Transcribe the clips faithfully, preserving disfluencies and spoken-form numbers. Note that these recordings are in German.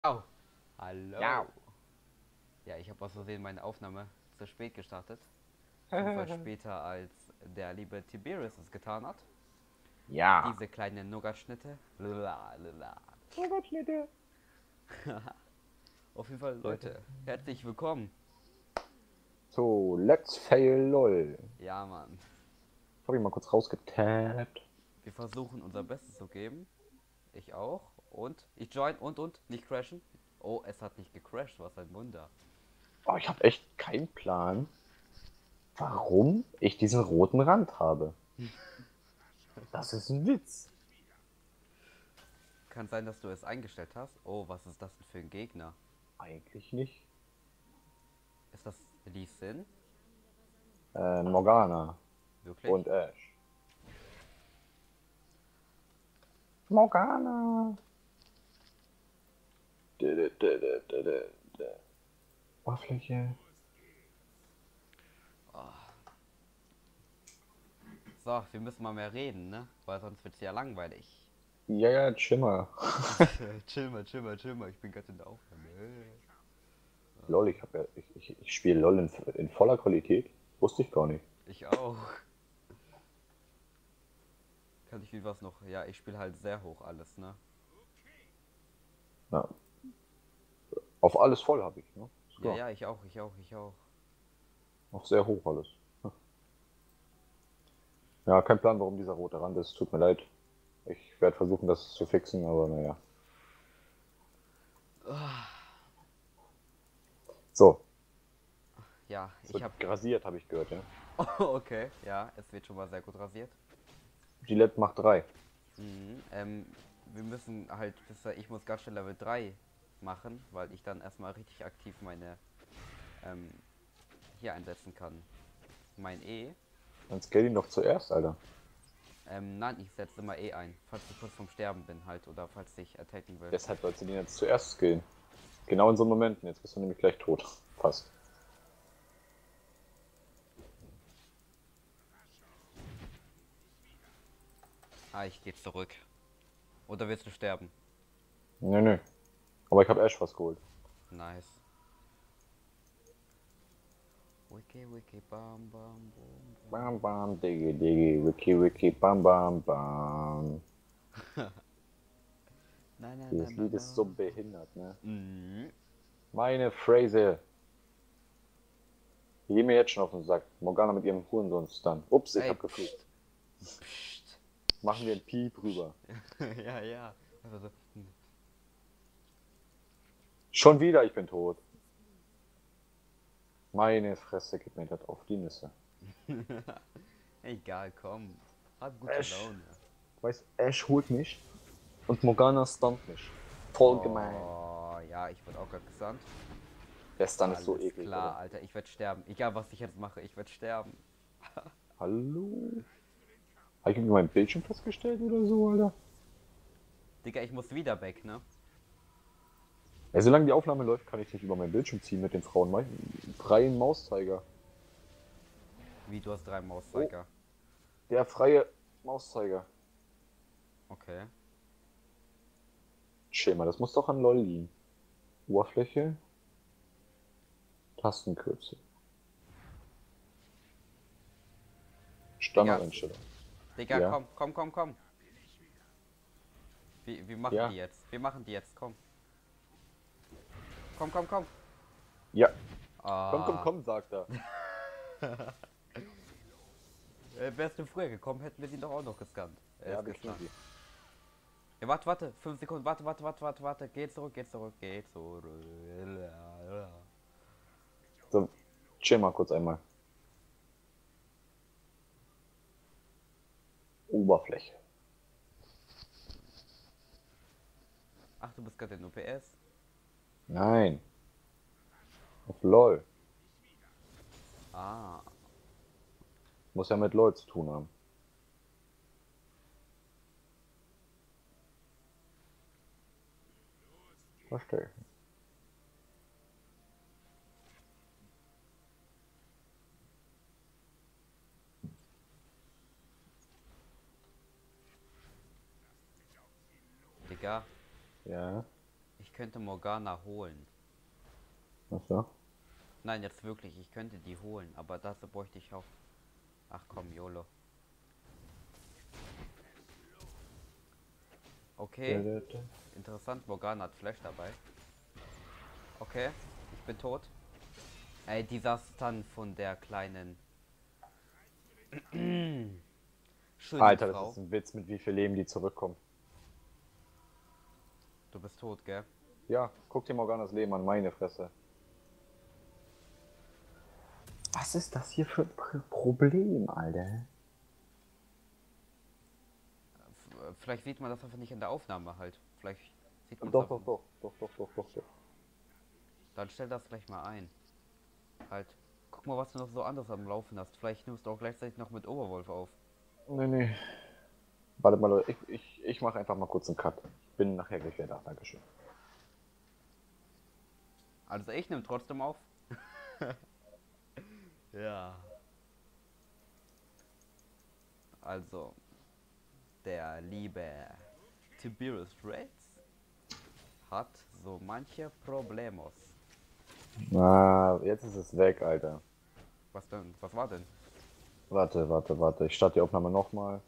Oh, hallo. Ja. Ja, ich habe aus Versehen meine Aufnahme zu spät gestartet. Fünfmal später als der liebe Tiberius es getan hat. Ja. Diese kleinen Nougat-Schnitte. Lala, lala. Fahrradschnitte. Auf jeden Fall, Leute, herzlich willkommen. So, let's fail lol. Ja, Mann. Hab ich mal kurz rausgetappt. Wir versuchen unser Bestes zu geben. Ich auch. Und ich join und und nicht crashen. Oh, es hat nicht gecrashed, was ein Wunder. Oh, ich habe echt keinen Plan, warum ich diesen roten Rand habe. Das ist ein Witz. Kann sein, dass du es eingestellt hast. Oh, was ist das denn für ein Gegner? Eigentlich nicht. Ist das Lee Sin? Äh, Morgana Wirklich? und Ash. Morgana. Dä, dä, dä, dä, dä, dä. Oberfläche. So, wir müssen mal mehr reden, ne? Weil sonst wird es ja langweilig. Ja, ja, chill mal. chill mal, chill mal, chill mal. Ich bin gerade in der Aufnahme. Lol, ich, hab ja, ich, ich, ich spiele LOL in, in voller Qualität. Wusste ich gar nicht. Ich auch. Kann ich wie was noch? Ja, ich spiele halt sehr hoch alles, ne? Ja. Auf alles voll habe ich, ne? Ist Ja, klar. ja, ich auch, ich auch, ich auch. Auf sehr hoch alles. Ja, kein Plan, warum dieser rote Rand ist. Tut mir leid. Ich werde versuchen, das zu fixen, aber naja. So, Ja, es ich wird hab. grasiert, habe ich gehört, ja. okay, ja, es wird schon mal sehr gut rasiert. Gillette macht drei. Mhm, ähm, wir müssen halt, bis, ich muss ganz schnell Level drei machen, weil ich dann erstmal richtig aktiv meine, ähm, hier einsetzen kann. Mein E. Dann scale ihn doch zuerst, Alter. Ähm, nein, ich setze immer E ein, falls ich kurz vorm Sterben bin halt oder falls ich attacken will. Deshalb sollst du den jetzt zuerst skillen. Genau in so Momenten. Jetzt bist du nämlich gleich tot. Fast. Ah, ich gehe zurück. Oder willst du sterben? Nö, nö. Aber ich habe Ash fast geholt. Nice. Wiki, wiki, bam, bam, boom, boom. Bam, bam, diggi, diggi, wiki, wiki, bam, bam, bam. Nein, nein, Dieses nein, nein, Lied ist so nein. behindert, ne? Mhm. Meine Phrase. Die gehen mir jetzt schon auf den Sack. Morgana mit ihrem Hurensohn-Stun. Ups, ich Ey, hab geflucht. pst, pst, Machen wir ein Piep rüber. ja, ja. Einfach so. Schon wieder, ich bin tot. Meine Fresse, gib mir das auf die Nüsse. Egal, komm. Hab gute Ash. Laune. Weißt Ash holt mich und Morgana stunt mich. Voll gemein. Oh, ja, ich wurde auch gerade gesandt. Der Stun ist so Alles eklig, klar, oder? Alter. Ich werde sterben. Egal, was ich jetzt mache, ich werde sterben. Hallo? Habe ich irgendwie meinen Bildschirm festgestellt oder so, Alter? Digga, ich muss wieder weg, ne? Ja, solange die Aufnahme läuft, kann ich nicht über meinen Bildschirm ziehen mit dem Frauen freien Mauszeiger. Wie, du hast drei Oh, Mauszeiger. der freie Mauszeiger. Okay. Schema, das muss doch an LOL liegen. Oberfläche. Tastenkürzel. Digga, Standardeinstellung. Digga, Ja. komm, komm, komm, komm. Wir, wir machen Ja. die jetzt. Wir machen die jetzt, komm. Komm, komm, komm. Ja. Komm, komm, Ah. komm, sagt er. Äh, wärst du früher gekommen, hätten wir sie doch auch noch gescannt. Er Ja, ist wir killen gescannt. sie. Ja, warte, warte. Fünf Sekunden. Warte, warte, warte, warte, warte. Geh zurück, geh zurück, geh zurück. So, chill mal kurz einmal. Oberfläche. Ach, du bist gerade in O P S? Nein. Auf LOL. Ah. Muss ja mit LOL zu tun haben. Verstehe. Digga, Ja. ich könnte Morgana holen. Ach so. Nein, jetzt wirklich, ich könnte die holen, aber dazu bräuchte ich auch... Ach komm, YOLO. Okay, interessant, Morgana hat Flash dabei. Okay, ich bin tot. Ey, dieser Stun von der kleinen... schönen Alter, Frau. das ist ein Witz, mit wie viel Leben die zurückkommen. Du bist tot, gell? Ja, guck dir Morganas Leben an, meine Fresse. Was ist das hier für ein Problem, Alter? F- Vielleicht sieht man das einfach nicht in der Aufnahme halt. Vielleicht sieht man Doch, doch, doch, doch, doch, doch, doch, doch. Dann stell das gleich mal ein. Halt. Guck mal, was du noch so anderes am Laufen hast. Vielleicht nimmst du auch gleichzeitig noch mit Oberwolf auf. Nee, nee. Warte mal, Leute, ich, ich, ich mache einfach mal kurz einen Cut. Ich bin nachher gleich wieder da, Dankeschön. Also ich nehme trotzdem auf. Ja. Also. Der liebe Tiberius Reds hat so manche Problemos. Na, jetzt ist es weg, Alter. Was denn? Was war denn? Warte, warte, warte. Ich starte die Aufnahme nochmal.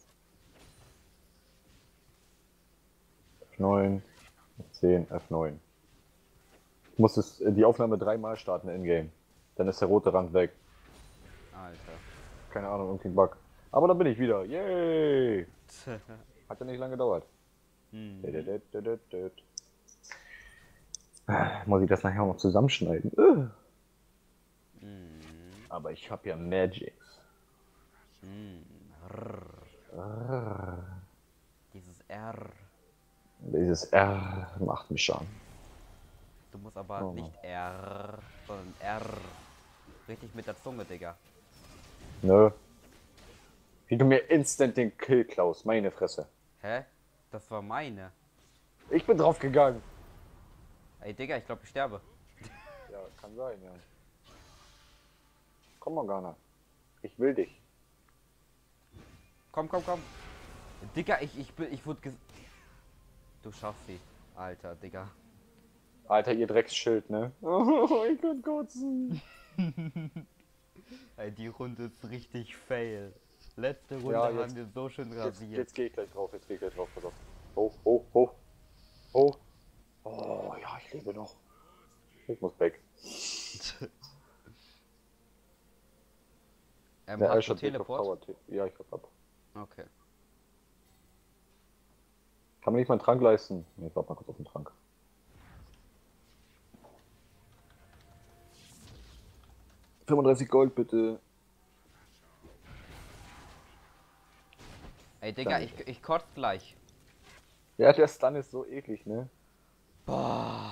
F neun, F zehn, F neun. Ich muss es, die Aufnahme dreimal starten in-game. Dann ist der rote Rand weg. Alter. Keine Ahnung, irgendwie ein Bug. Aber da bin ich wieder. Yay! Hat ja nicht lange gedauert. Hm. Muss ich das nachher auch noch zusammenschneiden? Ugh. Hm. Aber ich habe ja Magics. Hm. Rrr. Ah, Dieses R. Dieses R macht mich schon. Du musst aber Oh. nicht R, sondern R. Richtig mit der Zunge, Digga. Nö. Wie du mir instant den Kill klaust, meine Fresse. Hä? Das war meine. Ich bin drauf gegangen. Ey, Digga, ich glaube, ich sterbe. Ja, kann sein, ja. Komm, Morgana. Ich will dich. Komm, komm, komm. Digga, ich, ich bin, ich wurde ges... Du schaffst sie. Alter, Digga. Alter, ihr Drecksschild, ne? Oh, ich kann kotzen. Ey, die Runde ist richtig fail. Letzte Runde Ja, haben jetzt- wir so schön Jetzt, rasiert. jetzt gehe ich gleich drauf, jetzt gehe ich gleich drauf, pass auf. Hoch, hoch, hoch. Hoch. Oh, ja, ich lebe noch. Ich muss weg. ähm, Der hast Ash du hat Weg auf Teleport? Tower T- Ja, ich hab ab. Okay. Kann man nicht mal einen Trank leisten? Nee, ich warte mal kurz auf den Trank. fünfunddreißig Gold bitte. Ey, Digga, Danke. ich, ich kotz gleich. Ja, der Stun ist so eklig, ne? Boah.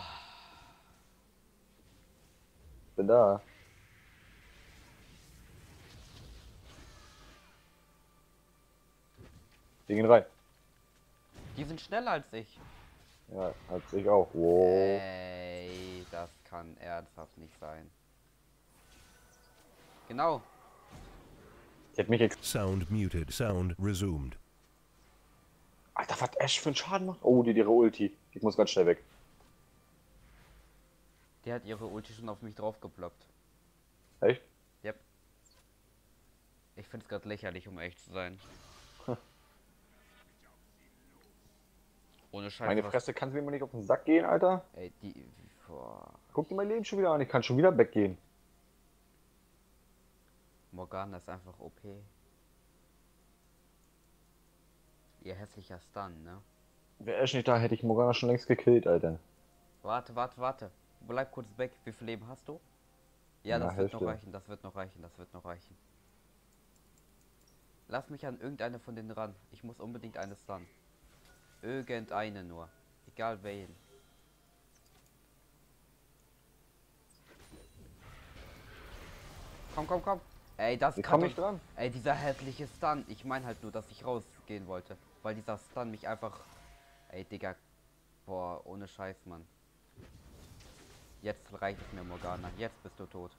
Bin da. Die gehen rein. Die sind schneller als ich. Ja, als ich auch. Wow. Ey, das kann ernsthaft nicht sein. Genau. Die hat mich ex... Sound muted. Sound resumed. Alter, was Ash für einen Schaden macht? Oh, die hat ihre Ulti. Ich muss ganz schnell weg. Die hat ihre Ulti schon auf mich drauf geploppt. Echt? Yep. Ich find's gerade lächerlich, um ehrlich zu sein. Ohne Scheiß. Meine was- Fresse, kannst du mir mal nicht auf den Sack gehen, Alter? Ey, die. Boah. Guck dir mein Leben schon wieder an. Ich kann schon wieder weggehen. Morgana ist einfach O P. Ihr hässlicher Stun, ne? Wäre Ash nicht da, hätte ich Morgana schon längst gekillt, Alter. Warte, warte, warte. Bleib kurz weg. Wie viel Leben hast du? Ja, Na, das wird noch Hälfte. reichen, das wird noch reichen, das wird noch reichen. Lass mich an irgendeine von denen ran. Ich muss unbedingt eine Stun. Irgendeine nur. Egal wen. Komm, komm, komm. Ey, das Ich kann komm doch- nicht dran. Ey, dieser hässliche Stun. Ich meine halt nur, dass ich rausgehen wollte. Weil dieser Stun mich einfach... Ey, Digga. Boah, ohne Scheiß, Mann. Jetzt reicht es mir, Morgana. Jetzt bist du tot.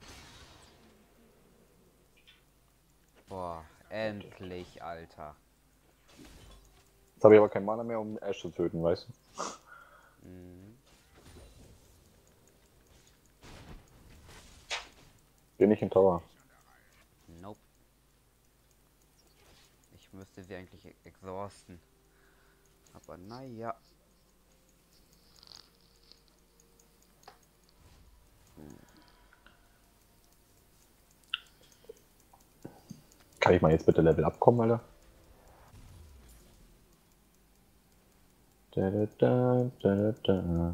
Boah, endlich, Alter. Jetzt habe ich aber kein Mana mehr, um Ash zu töten, weißt du? Mhm. Bin ich im Tower. Nope. Ich müsste sie eigentlich e- exhausten. Aber naja. Kann ich mal jetzt bitte Level abkommen, Alter? Da, da, da, da, da.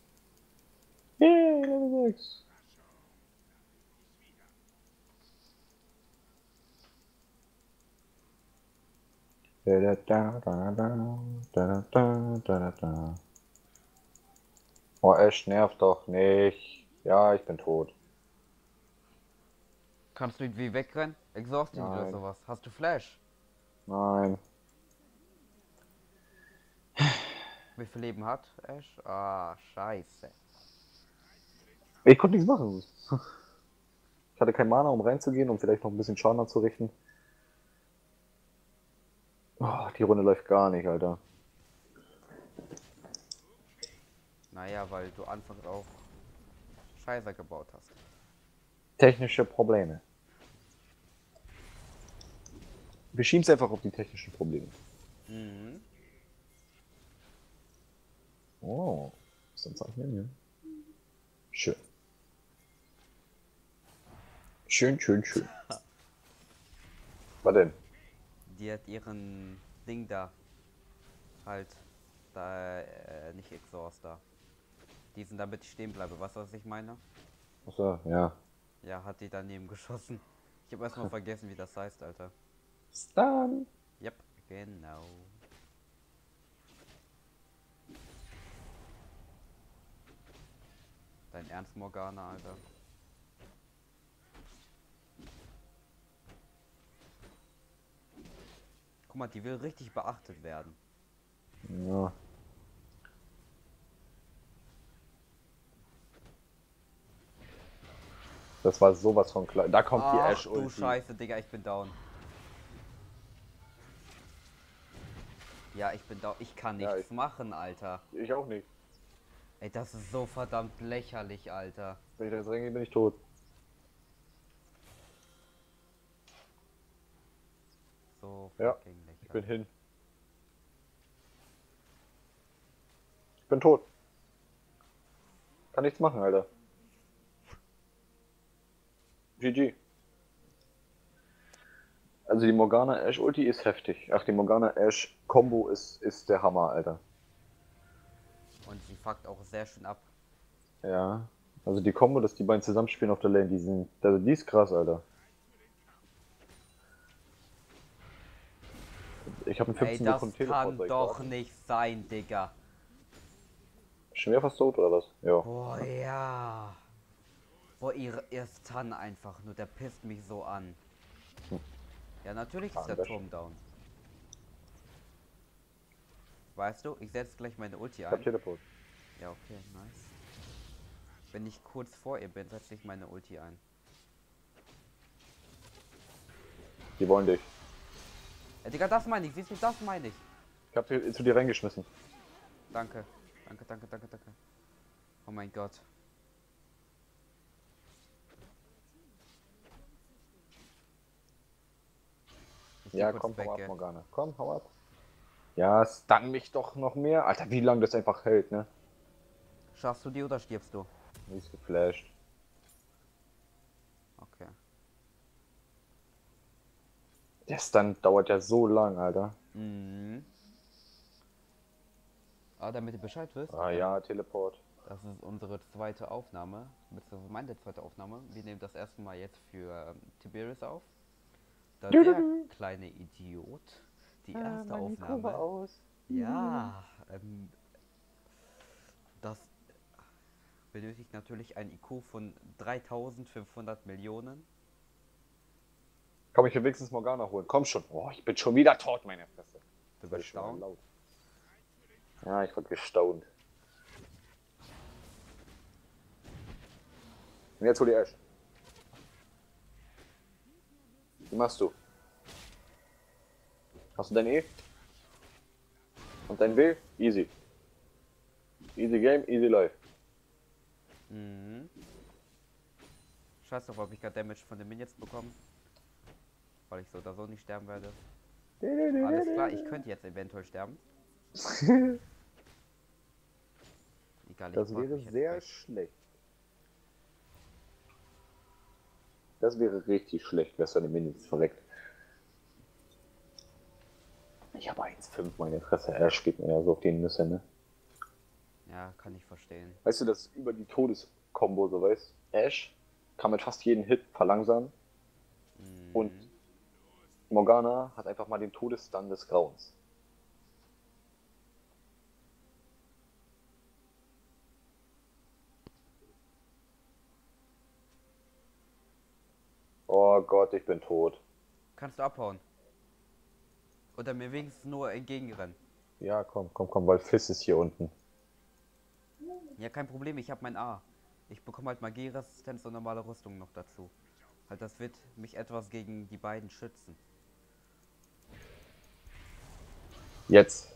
Yay, Level sechs. Da, da, da, da, da, da, da, da, da. Oh, Ash nervt doch nicht. Ja, ich bin tot. Kannst du irgendwie wegrennen? Exhaust ihn oder Nein. sowas. Hast du Flash? Nein. Wie viel Leben hat Ash? Ah, scheiße. Ich konnte nichts machen. Ich hatte kein Mana, um reinzugehen, um vielleicht noch ein bisschen Schaden anzurichten. Oh, die Runde läuft gar nicht, Alter. Naja, weil du anfangs auch Scheiße gebaut hast. Technische Probleme. Wir schieben es einfach auf die technischen Probleme. Mhm. Oh, ist ein Zeichen hier. Schön. Schön, schön, schön. Was denn? Die hat ihren Ding da. Halt. Da, äh, nicht Exhaust da. Diesen, damit ich stehen bleibe. Weißt du, was ich meine? Achso, ja. Ja, hat die daneben geschossen. Ich habe erstmal vergessen, wie das heißt, Alter. Stun. Yep, genau. Dein Ernst, Morgana, Alter. Guck mal, die will richtig beachtet werden. Ja. Das war sowas von klar. Da kommt die Ach Ash du Ulti. Scheiße, Digga, ich bin down. Ja, ich bin down. Ich kann nichts Ja, ich- machen, Alter. Ich auch nicht. Ey, das ist so verdammt lächerlich, Alter. Wenn ich da jetzt reingehe, bin ich tot. So Ja, fucking lächerlich. Ich bin hin. Ich bin tot. Kann nichts machen, Alter. G G. Also die Morgana Ash Ulti ist heftig. Ach, die Morgana Ash Combo ist, ist der Hammer, Alter. Und sie fuckt auch sehr schön ab. Ja. Also die Combo, dass die beiden zusammenspielen auf der Lane, die sind. Also die ist krass, Alter. Ich habe einen Ey, fünfzehn das Sekunden Teleport. kann soll ich doch sagen? nicht sein, Digga. Schon wieder fast tot, oder was? Ja. Boah, ja. Boah, ihre, ihr Stun einfach nur, der pisst mich so an. Hm. Ja, natürlich ist der Anders. Turm down. Weißt du, ich setze gleich meine Ulti Ich hab ein. Teleport. Ja, okay, nice. Wenn ich kurz vor ihr bin, setze ich meine Ulti ein. Die wollen dich. Ja, Digga, das meine ich, siehst du, das meine ich. Ich hab sie zu dir reingeschmissen. Danke. Danke, danke, danke, danke. Oh mein Gott. Ich geh Ja, kurz komm, weg, hau ab, gell. Morgana. Komm, hau ab. Ja, stun mich doch noch mehr. Alter, wie lange das einfach hält, ne? Schaffst du die oder stirbst du? Die ist geflasht. Okay. Der Stun dauert ja so lang, Alter. Mhm. Ah, damit ihr Bescheid wisst. Ah ähm, ja, Teleport. Das ist unsere zweite Aufnahme, beziehungsweise meine zweite Aufnahme. Wir nehmen das erste Mal jetzt für ähm, Tiberius auf. Da Du, du, der du. kleine Idiot die Ah, erste mein Mikro war Aufnahme. aus. Ja, ähm, das benötigt natürlich ein I Q von dreitausendfünfhundert Millionen. Komm, ich will wenigstens Morgana holen. Komm schon. Oh, ich bin schon wieder tot, meine Fresse. Du Werd bist ich schon down. laut. Ja, ich wurde gestaunt. Und jetzt hol die Ash. Wie machst du? Hast du dein E? Und dein W? Easy. Easy Game, easy life. Mhm. Scheiß drauf, ob ich gerade Damage von den Minions bekomme. Weil ich so oder so nicht sterben werde. Alles klar, ich könnte jetzt eventuell sterben. Egal, ich Das mach wäre mich jetzt sehr weg. schlecht. Das wäre richtig schlecht, wenn seine Minions verreckt. Ich habe eins Komma fünf, meine Fresse. Ash geht mir ja so auf die Nüsse, ne? Ja, kann ich verstehen. Weißt du, das ist über die Todeskombo, so weißt Ash kann mit fast jeden Hit verlangsamen Mhm. und Morgana hat einfach mal den Todesstun des Grauens. Oh Gott, ich bin tot. Kannst du abhauen? Oder mir wenigstens nur entgegenrennen? Ja, komm, komm, komm, weil Fizz ist hier unten. Ja, kein Problem, ich habe mein A. Ich bekomme halt Magieresistenz und normale Rüstung noch dazu. Halt, das wird mich etwas gegen die beiden schützen. Jetzt.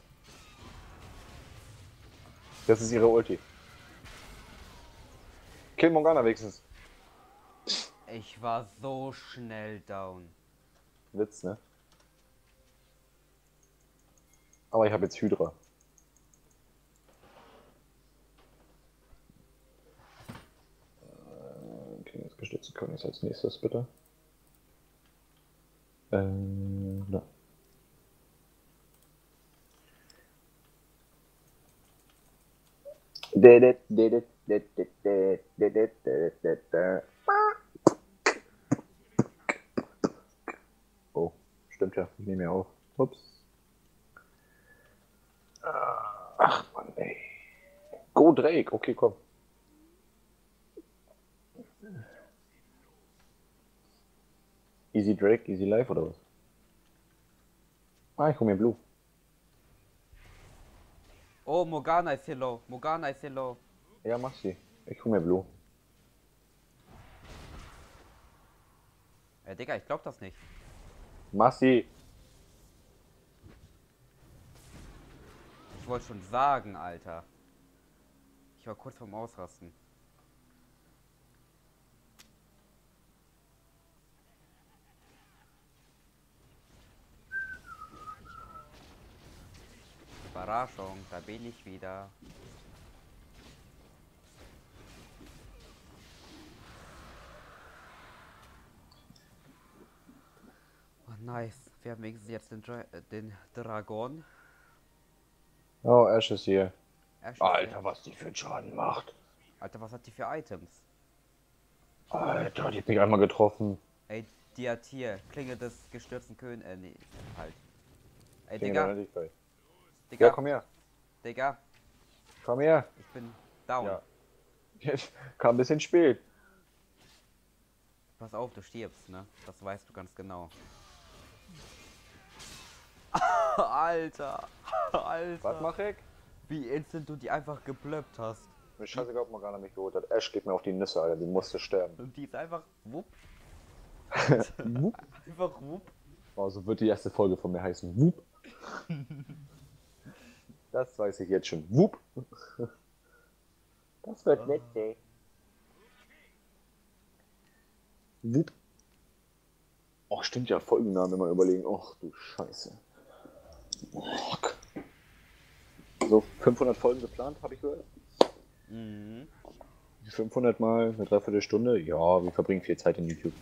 Das ist ihre Ulti. Kill Morgana wenigstens. Ich war so schnell down. Witz, ne? Aber ich habe jetzt Hydra. Okay, jetzt gestützte Königs als nächstes, bitte. Ähm, da. Oh, stimmt ja, ich nehme ja auf. Ups. Ach Mann, ey. Go Drake, okay, komm. Easy Drake, Easy Life oder was? Ah, ich hol mir Blue. Oh, Morgana ist hier low. Morgana ist hier low. Ja, mach sie. Ich hol mir Blue. Äh, Digga, ich glaub das nicht. Mach sie. Ich wollte schon sagen, Alter. Ich war kurz vorm Ausrasten. Überraschung, da bin ich wieder. Oh, nice. Wir haben wenigstens jetzt den, Dra äh, den Dragon. Oh, Ash ist hier. Ash ist Alter, hier. was die für einen Schaden macht. Alter, was hat die für Items? Alter, die hat mich einmal getroffen. Ey, die hat hier Klinge des gestürzten Königs. Äh, nee, halt. Ey, Klinge Digga. der Unendlichkeit. Digga. Ja, komm her. Digga. Komm her. Ich bin down. Ja. Jetzt kam ein bisschen spät. Pass auf, du stirbst, ne? Das weißt du ganz genau. Alter. Alter. Was mach ich? Wie instant du die einfach geblöppt hast. Mir scheißegal, ob Morgana mich geholt hat. Ash geht mir auf die Nüsse, Alter. Die musste sterben. Und die ist einfach wupp. Wupp. Einfach wupp. Oh, so wird die erste Folge von mir heißen. Wupp. Das weiß ich jetzt schon. Wupp. Das wird nett, ey. Wupp. Oh, stimmt ja, Folgennamen immer überlegen. Och, du Scheiße. Fuck. So, fünfhundert Folgen geplant, habe ich gehört. Mhm. fünfhundert mal eine Dreiviertelstunde. Ja, wir verbringen viel Zeit in YouTube.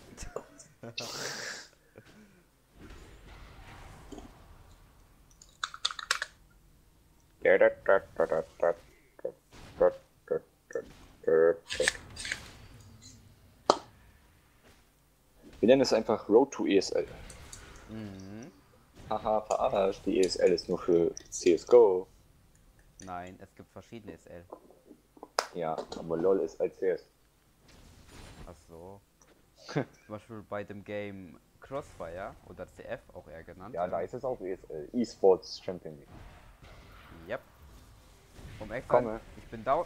Wir nennen es einfach Road to E S L. Mhm. Haha, verarscht. Die E S L ist nur für C S G O. Nein, es gibt verschiedene S L. Ja, aber LOL ist als C S. Ach so. Zum Beispiel bei dem Game Crossfire oder C F auch eher genannt. Ja, da ist es auch E S L. E-Sports Champion League. Yep. Um echt Komme. ich bin down.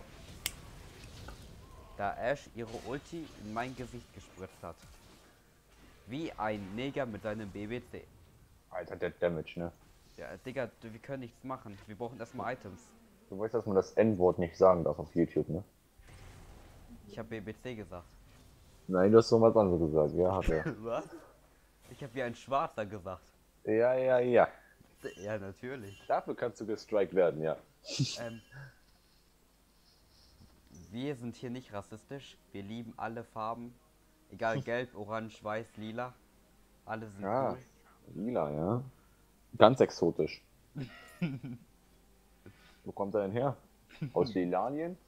Da Ash ihre Ulti in mein Gesicht gespritzt hat. Wie ein Neger mit seinem B B C. Alter, der Damage, ne? Ja, Digga, du, wir können nichts machen. Wir brauchen erstmal Items. Du weißt, dass man das N-Wort nicht sagen darf auf YouTube, ne? Ich habe B B C gesagt. Nein, du hast doch was anderes gesagt. Ja, hat er. Was? Ich habe wie ein Schwarzer gesagt. Ja, ja, ja. Ja, natürlich. Dafür kannst du gestrikt werden, ja. Ähm, wir sind hier nicht rassistisch. Wir lieben alle Farben. Egal, gelb, orange, weiß, lila. Alle sind Ah, cool. lila, ja. Ganz exotisch. Wo kommt er denn her? Aus Lilanien?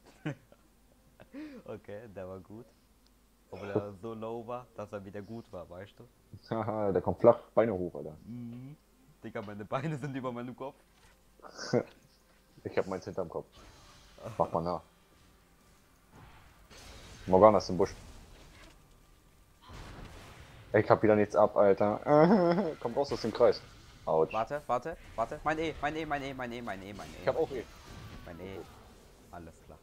Okay, der war gut. Obwohl er so low war, dass er wieder gut war, weißt du? Haha, der kommt flach, Beine hoch, Alter. Mhm. Digga, meine Beine sind über meinem Kopf. Ich hab meins hinterm Kopf. Mach mal nach. Morgana ist im Busch. Ich hab wieder nichts ab, Alter. Komm raus aus dem Kreis. Autsch. Warte, warte, warte. Mein E, mein E, mein E, mein E, mein E, mein E. Ich hab auch eh. Mein E. Alles klar.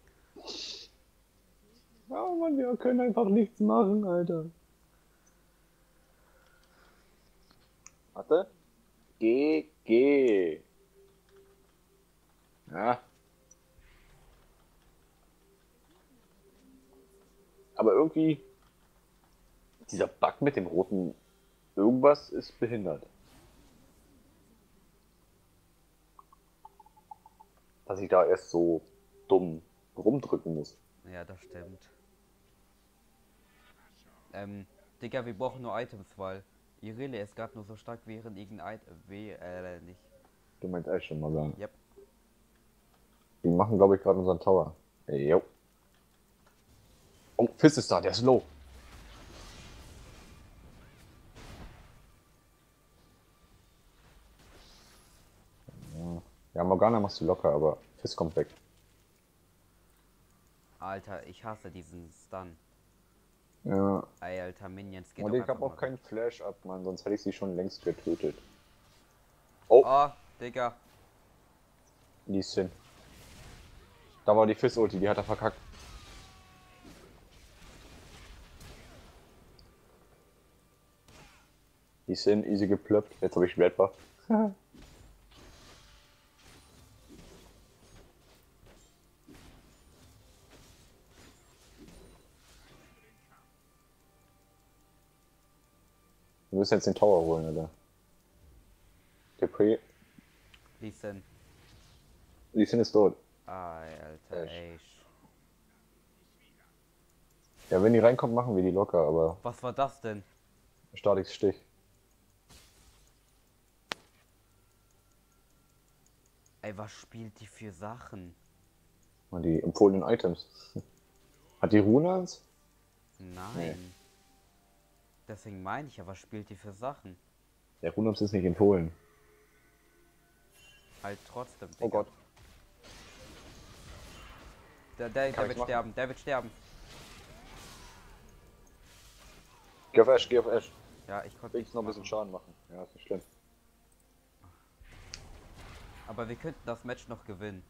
Oh Mann, wir können einfach nichts machen, Alter. Warte. Geh, geh. Ja. Aber irgendwie, dieser Bug mit dem roten irgendwas ist behindert. Dass ich da erst so dumm rumdrücken muss. Ja, das stimmt. Ähm, Digga, wir brauchen nur Items, weil Irelia ist gerade nur so stark wie ihren irgendein Item. Wie, äh, nicht. Du meinst echt schon mal sagen. Yep. Die machen, glaube ich, gerade unseren Tower. Jo. Oh, Fizz ist da, der ist low. Ja, ja, Morgana machst du locker, aber Fizz kommt weg. Alter, ich hasse diesen Stun. Ja. Ey, Alter, Minions geht Und doch ich habe einfach auch mal keinen Flash ab, Mann, sonst hätte ich sie schon längst getötet. Oh, Oh, Digga. die ist hin. Da war die Fizz-Ulti, die hat er verkackt. Die ist hin, easy geplöppt. Jetzt habe ich Red Buff. Wir müssen jetzt den Tower holen, Alter. Depre. Listen. Die sind ist tot. Ay, Alter, Echt. ey. Ja, wenn die reinkommt, machen wir die locker, aber Was war das denn? Statix Stich. Ey, was spielt die für Sachen? Und die empfohlenen Items. Hat die Runans? Nein. Nee. Deswegen meine ich ja, was spielt die für Sachen? Der Runans ist nicht empfohlen. Halt trotzdem, Digga. Oh Gott. Der, der, Kann der ich wird machen. sterben, der wird sterben. Geh auf Ash, geh auf Ash. Ja, ich konnte Will nichts noch ein bisschen machen. Schaden machen. Ja, ist nicht schlimm. Aber wir könnten das Match noch gewinnen.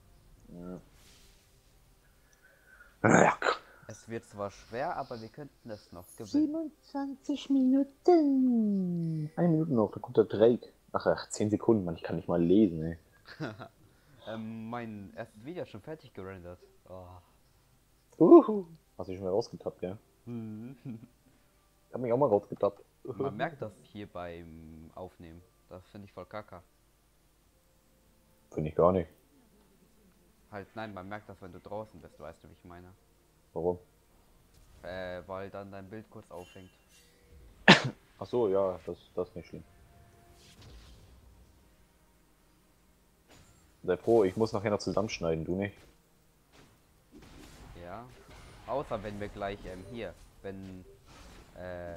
Ja. Ja. Es wird zwar schwer, aber wir könnten es noch gewinnen. siebenundzwanzig Minuten. Eine Minute noch, da kommt der Drake. Ach, ach, zehn Sekunden, Mann, ich kann nicht mal lesen, ey. ähm, mein erstes Video ist schon fertig gerendert. Oh. Uhu. Hast du schon mal rausgetappt, ja? Mhm. Ich hab mich auch mal rausgetappt. Man merkt das hier beim Aufnehmen. Das finde ich voll kacke. Finde ich gar nicht. Halt, nein, man merkt das, wenn du draußen bist, weißt du, wie ich meine. Warum? Äh, weil dann dein Bild kurz aufhängt. Ach so, ja, das, das ist nicht schlimm. Sei froh, ich muss nachher noch zusammenschneiden, du nicht? Ja. Außer wenn wir gleich ähm, hier, wenn äh,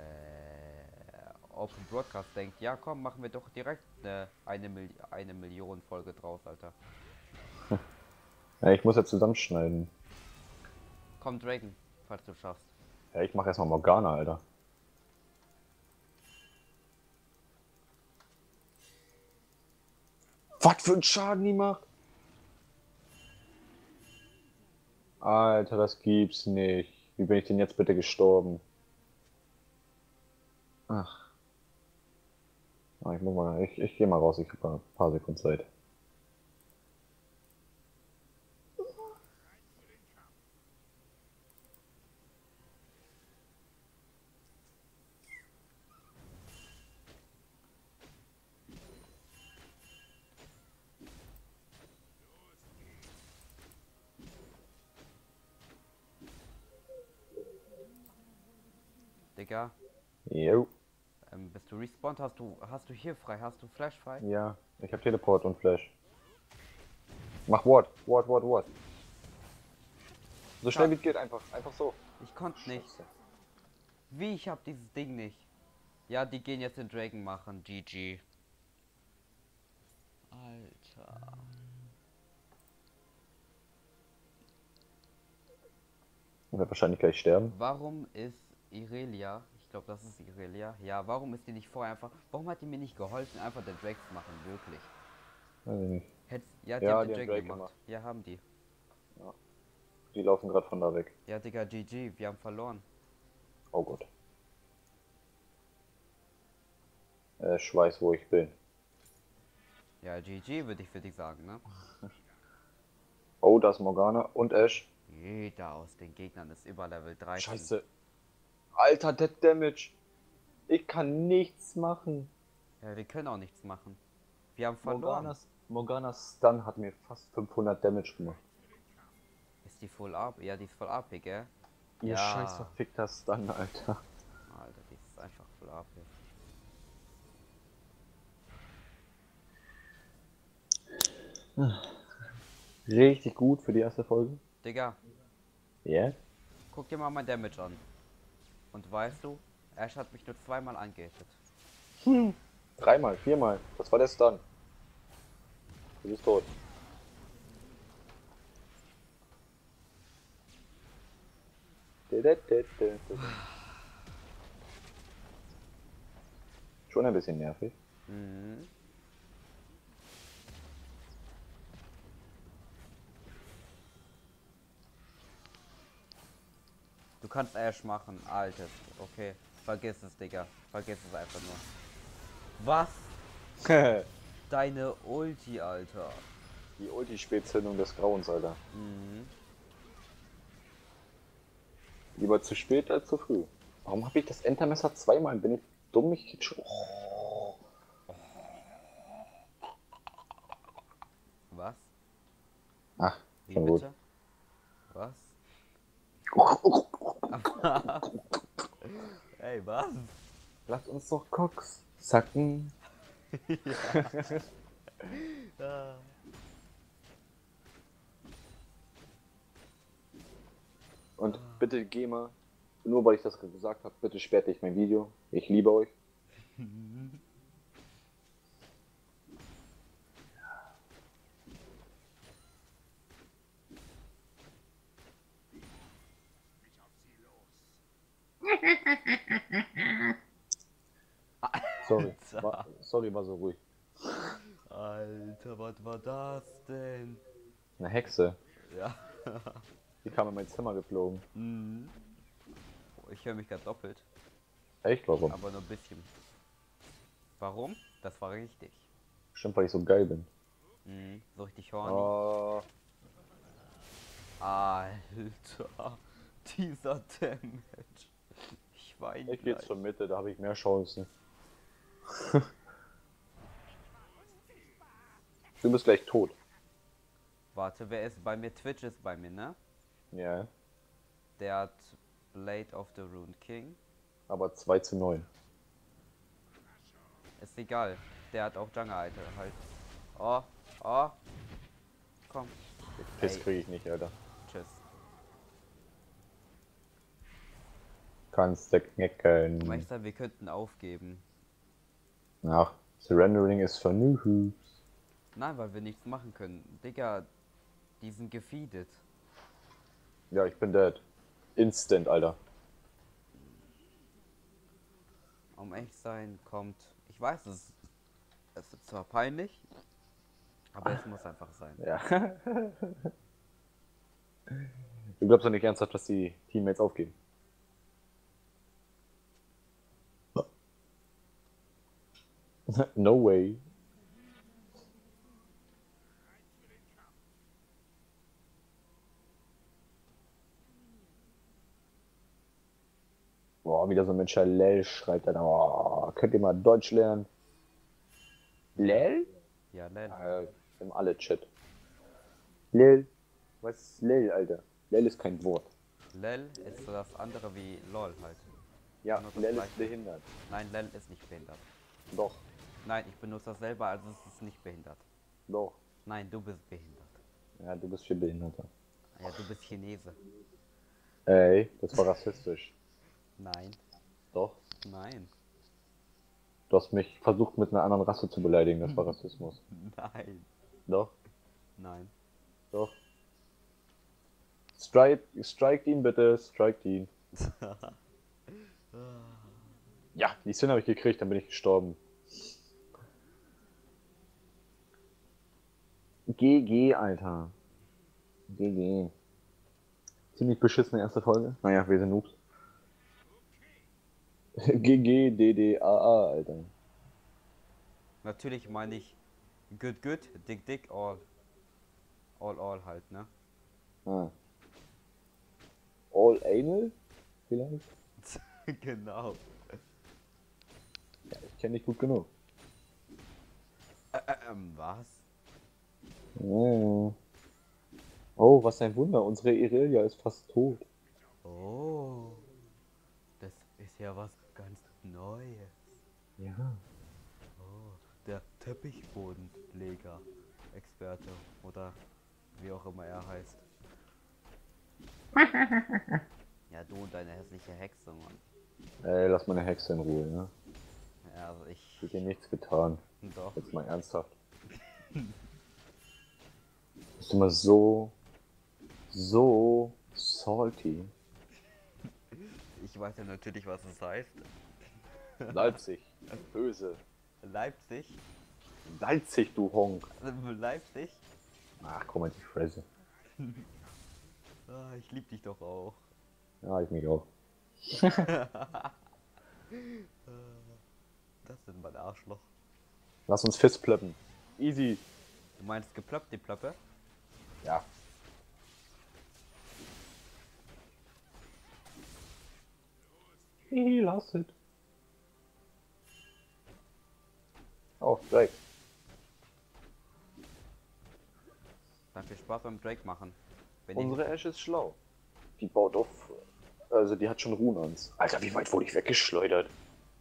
Open Broadcast denkt, ja komm, machen wir doch direkt eine, eine, Mil eine Million Folge draus, Alter. Ja, ich muss ja zusammenschneiden. Komm, Dragon, falls du schaffst. Ja, ich mach erstmal Morgana, Alter. Was für ein Schaden die macht? Alter, das gibt's nicht. Wie bin ich denn jetzt bitte gestorben? Ach. Ah, ich muss mal, ich, ich geh mal raus, ich hab ein paar Sekunden Zeit. Digga, Jo. ähm, bist du respawned? Hast du, hast du hier frei? Hast du Flash frei? Ja, ich hab Teleport und Flash. Mach Ward, Ward, Ward, Ward. So schnell Ja. wie es geht, einfach, einfach so. Ich konnte nicht. Scheiße. Wie, ich hab dieses Ding nicht. Ja, die gehen jetzt den Dragon machen. G G. Alter. Ich werde wahrscheinlich gleich sterben. Warum ist Irelia, ich glaube das ist Irelia, ja, warum ist die nicht vorher einfach, warum hat die mir nicht geholfen, einfach den Drake zu machen, wirklich? Weiß ich nicht. Hätt, ja, die Ja, haben die den haben Drake Drake gemacht. gemacht. Ja, haben die. Die laufen gerade von da weg. Ja, Digga, G G, wir haben verloren. Oh Gott. Äh, ich weiß, wo ich bin. Ja, G G würde ich für dich sagen, ne? Oh, da ist Morgana und Ash. Jeder aus den Gegnern ist über Level dreizehn. Scheiße. Alter, Dead Damage. Ich kann nichts machen. Ja, wir können auch nichts machen. Wir haben verloren. Morganas, Morganas Stun hat mir fast fünfhundert Damage gemacht. Ist die voll A P? Ja, die ist voll A P, gell? Ihr Ja. scheiß verfickter Stun, Alter. Alter, die ist einfach voll A P. Richtig gut für die erste Folge. Digga, Ja? Yeah. guck dir mal mein Damage an. Und weißt du, Ash hat mich nur zweimal angehittet. Dreimal, viermal. Das war der Stun. Du bist tot. Schon ein bisschen nervig. Mhm. Du kannst Ash machen, altes. Okay, vergiss es, Digga. Vergiss es einfach nur. Was? Deine Ulti, Alter. Die Ulti-Spätzündung des Grauens, Alter. Mhm. Lieber zu spät als zu früh. Warum habe ich das Entermesser zweimal? Bin ich dumm? Ich schon. Oh. Was? Ach, Wie schon gut. bitte? Was? Ey, was? Lass uns doch Cox sacken. Ja. Und bitte geh mal, nur weil ich das gesagt habe, bitte sperrt nicht mein Video. Ich liebe euch. Sorry, war, sorry, war so ruhig. Alter, was war das denn? Eine Hexe, Ja. die kam in mein Zimmer geflogen. Mhm. Oh, ich höre mich gerade doppelt, Echt, warum? aber nur ein bisschen. Warum? Das war richtig. Stimmt, weil ich so geil bin. Mhm. So richtig horny. Oh, Alter, dieser Damage. Ich weine ich geh gleich. zur Mitte, da habe ich mehr Chancen. Du bist gleich tot. Warte, wer ist bei mir? Twitch ist bei mir, ne? Ja, Der hat Blade of the Rune King. aber zwei zu neun. Ist egal. Der hat auch Jungle Alter halt. Oh, oh. Komm. Piss Ey. kriege ich nicht, Alter. Tschüss. Kannst du knicken. Meister, wir könnten aufgeben. Ach, Surrendering ist für Noobs. Nein, weil wir nichts machen können. Digga, die sind gefeedet. Ja, ich bin dead. Instant, Alter. Um echt sein kommt. Ich weiß, es, es ist zwar peinlich, aber es muss einfach sein. Ja. Du glaubst doch nicht ernsthaft, dass die Teammates aufgeben. No way. Boah, wieder so ein Mensch, der Lel schreibt dann, oh, könnt ihr mal Deutsch lernen? Lel? Ja, Lel. Ja, wir haben alle Chat. Lel. Was ist Lel, Alter? Lel ist kein Wort. Lel ist so das andere wie LOL halt. Ja, Genau das Lel ist Gleiche. behindert. Nein, Lel ist nicht behindert. Doch, Nein, ich benutze das selber, also es ist nicht behindert. doch. Nein, du bist behindert. Ja, du bist viel behinderter. Ja, du bist Chinese. Ey, das war rassistisch. Nein, Doch. nein, Du hast mich versucht mit einer anderen Rasse zu beleidigen, das war Rassismus. nein, Doch, nein. doch. Strike, strikt ihn bitte, strikt ihn. Ja, die Szene habe ich gekriegt, dann bin ich gestorben. G G, Alter. G G. Ziemlich beschissene erste Folge. Naja, wir sind Noobs. G G, D D, A A, Alter. Natürlich meine ich good good, dick dick, all. All all halt, ne? Ah. All Anal? Vielleicht? Genau. Ja, ich kenne dich gut genug. Ähm, was? Ja. Oh, was ein Wunder, unsere Irelia ist fast tot. Oh. Das ist ja was ganz Neues. Ja. Oh, der Teppichbodenleger. Experte. Oder wie auch immer er heißt. Ja, du und deine hässliche Hexe, Mann. Ey, lass meine Hexe in Ruhe, ja? Ja, also ich. Ich hab dir nichts getan. Doch. Jetzt mal ernsthaft. Bist du mal so, so salty. Ich weiß ja natürlich, was es heißt. Leipzig, böse. Leipzig. Leipzig, du Honk. Leipzig. Ach, komm mal die Fresse. Ah, ich lieb dich doch auch. Ja, ich mich auch. Das sind mein Arschloch. Lass uns fistplöppen. Easy. Du meinst geplöppt, die Plöppe? Ja. Hihi, lass it. Auf, Drake. Dann viel Spaß beim Drake machen. Wenn Unsere Ash ist schlau. Die baut auf. Also, die hat schon Runans. Alter, wie weit wurde ich weggeschleudert?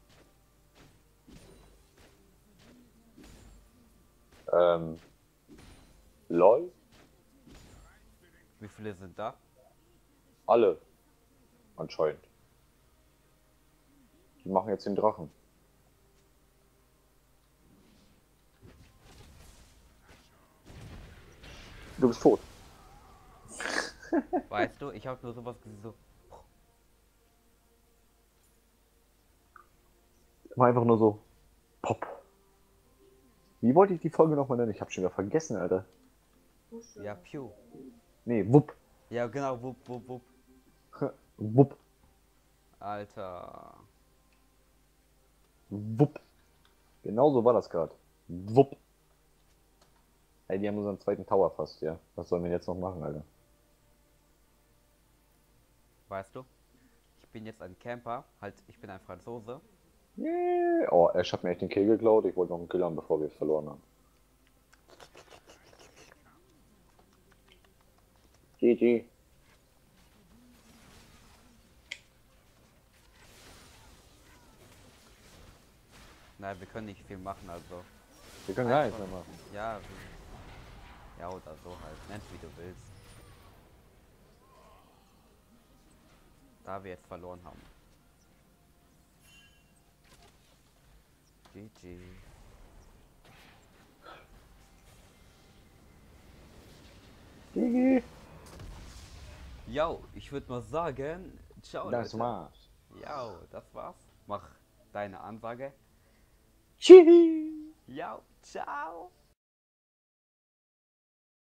Ähm. LOL? Wie viele sind da? Alle. Anscheinend. Die machen jetzt den Drachen. Du bist tot. Weißt du, ich habe nur sowas gesehen, so. War einfach nur so. Pop. Wie wollte ich die Folge nochmal nennen? Ich hab schon wieder vergessen, Alter. Ja, Pew. Nee, wupp. Ja, genau, wupp, wupp, wupp. Wupp. Alter. Wupp. Genau so war das gerade. Wupp. Ey, die haben unseren zweiten Tower fast, ja. Was sollen wir jetzt noch machen, Alter? Weißt du, ich bin jetzt ein Camper, halt, ich bin ein Franzose. Yeah. Oh, Ash hat mir echt den Kill geklaut. Ich wollte noch einen Kill haben, bevor wir es verloren haben. G G. Nein, wir können nicht viel machen, also. Wir können gar nichts mehr machen. Ja, wie- ja, oder so halt, nenn's wie du willst. Da wir jetzt verloren haben. G G. G G. Jo, ich würde mal sagen, ciao. Das Leute. war's. Jo, das war's. Mach deine Ansage. Tschüss. Jo, ciao.